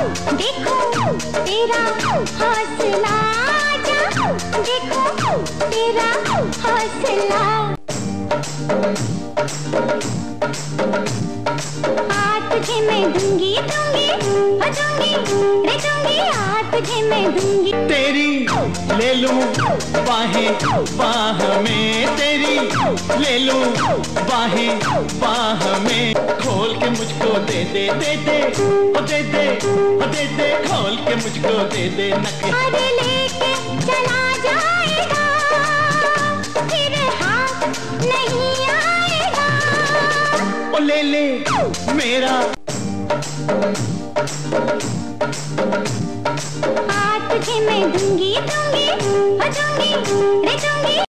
देखो तेरा हौसला, देखो तेरा हौसला। तुझे मैं दूंगी दूंगी दूंगी रे दूंगी, तुझे मैं दूंगी। तेरी ले लूं बाहें बाह में, तेरी ले लूं बाहें बाह में। खोल के मुझको दे दे दे दे ओ दे दे ओ दे दे, खोल के मुझको दे दे नक। अरे लेके चला जाएगा फिर हाथ नहीं आएगा। ओ ले ले मेरा तुझे मैं दूंगी दूंगी दूंगी रे दूंगी।